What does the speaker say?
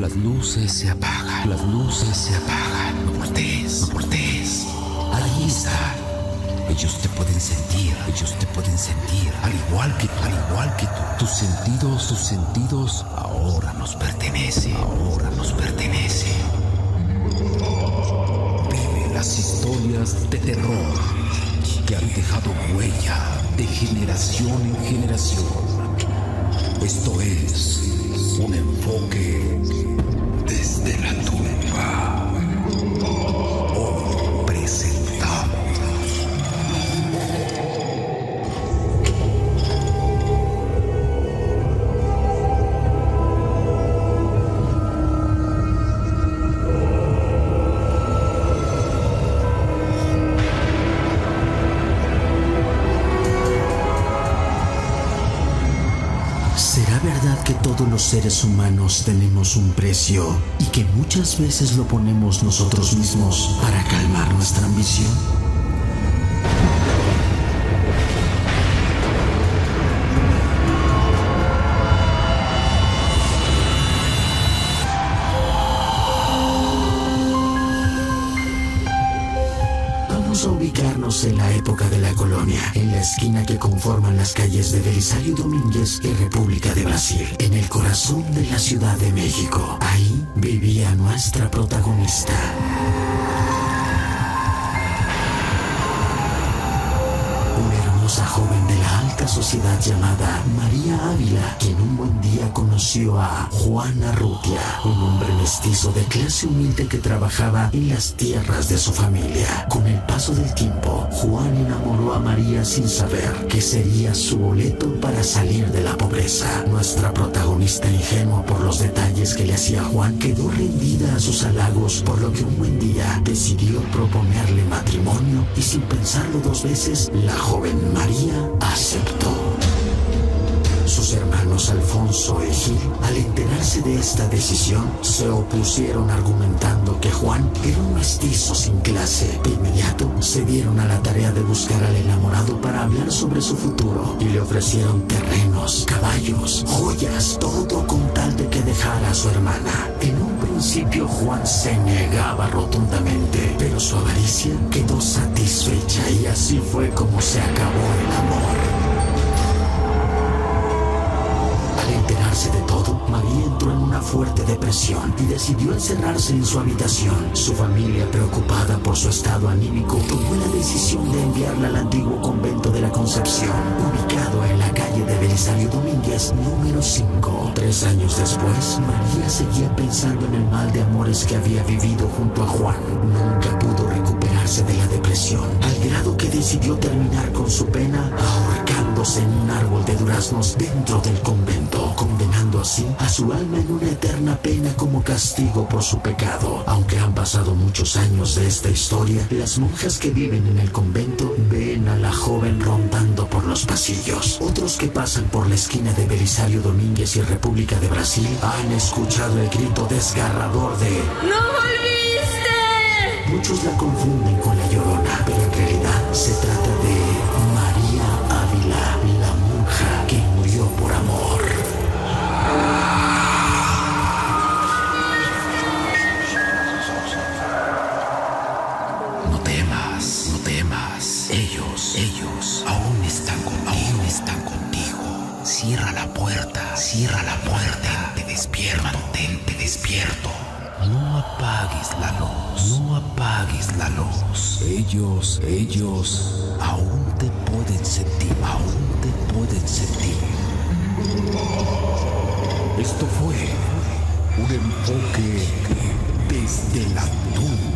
Las luces se apagan. Las luces se apagan. No voltees. No voltees. Ahí está. Ellos te pueden sentir. Ellos te pueden sentir. Al igual que tú. Tus sentidos ahora nos pertenecen. Ahora nos pertenecen. Vive las historias de terror que han dejado huella de generación en generación. Esto es un enfoque desde la tumba. Hoy presentamos que todos los seres humanos tenemos un precio y que muchas veces lo ponemos nosotros mismos para calmar nuestra ambición. Vamos a ubicarnos en la época de la colonia, en la esquina que conforman las calles de Belisario Domínguez y República de Brasil, en el corazón de la Ciudad de México. Ahí vivía nuestra protagonista. Una hermosa joven de la alta sociedad llamada María Ávila, quien un buen día conoció a Juan Arrutia, un hombre mestizo de clase humilde que trabajaba en las tierras de su familia. Con el paso del tiempo, Juan enamoró a María sin saber que sería su boleto para salir de la pobreza. Nuestra protagonista, ingenua por los detalles que le hacía Juan, quedó rendida a sus halagos, por lo que un buen día decidió proponerle matrimonio y sin pensarlo dos veces, la joven María aceptó. Sus hermanos Alfonso y Gil, al enterarse de esta decisión, se opusieron argumentando que Juan era un mestizo sin clase. De inmediato se dieron a la tarea de buscar al enamorado para hablar sobre su futuro y le ofrecieron terrenos, caballos, joyas, todo con tal de que dejara a su hermana. En un principio Juan se negaba rotundamente, pero su avaricia quedó satisfecha y así fue como se acabó el amor. Al enterarse de todo, María entró en una fuerte depresión y decidió encerrarse en su habitación. Su familia, preocupada por su estado anímico, tomó la decisión de enviarla al antiguo convento de la Concepción, ubicado en la calle de Belisario Domínguez, número 5. 3 años después, María seguía pensando en el mal de amores que había vivido junto a Juan. Nunca pudo recuperarse de la depresión, al grado que decidió terminar con su pena ahorcándose en un árbol de duraznos dentro del convento, condenando así a su alma en una eterna pena como castigo por su pecado. Aunque han pasado muchos años de esta historia, las monjas que viven en el convento ven a la joven rondando por los pasillos. Otros que pasan por la esquina de Belisario Domínguez y República de Brasil han escuchado el grito desgarrador de ¡No volviste! Muchos la confunden con la Llorona, pero en realidad se trata de María Ávila, la monja que murió por amor. No temas, no temas. Ellos aún están contigo. Cierra la puerta. Te despierto. Mantente despierto. No apagues la luz. Ellos aún te pueden sentir. Esto fue un enfoque desde la tumba.